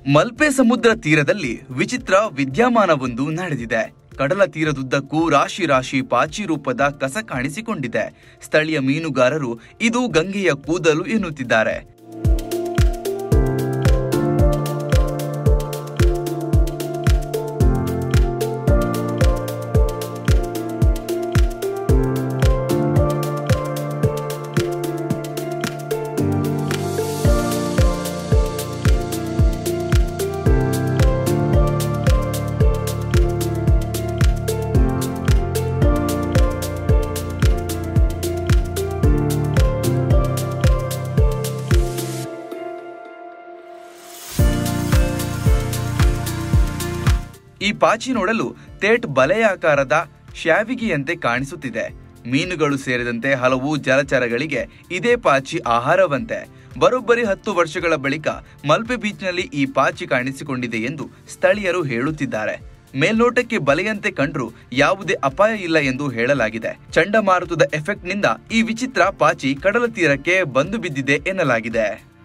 ಮಲ್ಪೆ ಸಮುದ್ರ ತೀರದಲ್ಲಿ ವಿಚಿತ್ರ ವಿದ್ಯಮಾನವೊಂದು ನಡೆದಿದೆ. ಕಡಲ ತೀರದುದ್ದಕ್ಕೂ ರಾಶಿ ರಾಶಿ ಪಾಚಿ ರೂಪದ ಕಸ ಕಾಣಿಸಿಕೊಂಡಿದೆ. ಸ್ಥಳೀಯ ಮೀನುಗಾರರು ಇದು ಗಂಗೆಯ ಕೂದಲು ಎನ್ನುತ್ತಿದ್ದಾರೆ. ಈ ಪಾಚಿ ನೋಡಲು ತೇಟ್ ಬಲೆಯಾಕಾರದ ಶ್ಯಾವಿಗೆಯಂತೆ ಕಾಣಿಸುತ್ತಿದೆ. ಮೀನುಗಳು ಸೇರಿದಂತೆ ಹಲವು ಜಲಚರಗಳಿಗೆ ಇದೇ ಪಾಚಿ ಆಹಾರವಂತೆ. ಬರೋಬ್ಬರಿ 10 ವರ್ಷಗಳ ಬಳಿಕ ಮಲ್ಪೆ ಬೀಚ್ನಲ್ಲಿ ಈ ಪಾಚಿ ಕಾಣಿಸಿಕೊಂಡಿದೆ ಎಂದು ಸ್ಥಳೀಯರು ಹೇಳುತ್ತಿದ್ದಾರೆ. ಮೇಲ್ನೋಟಕ್ಕೆ ಬಲೆಯಂತೆ ಕಂಡ್ರೂ ಯಾವುದೇ ಅಪಾಯ ಇಲ್ಲ ಎಂದು ಹೇಳಲಾಗಿದೆ. ಚಂಡಮಾರುತದ ಎಫೆಕ್ಟ್ನಿಂದ ಈ ವಿಚಿತ್ರ ಪಾಚಿ ಕಡಲ ತೀರಕ್ಕೆ ಬಂದು ಬಿದ್ದಿದೆ ಎನ್ನಲಾಗಿದೆ.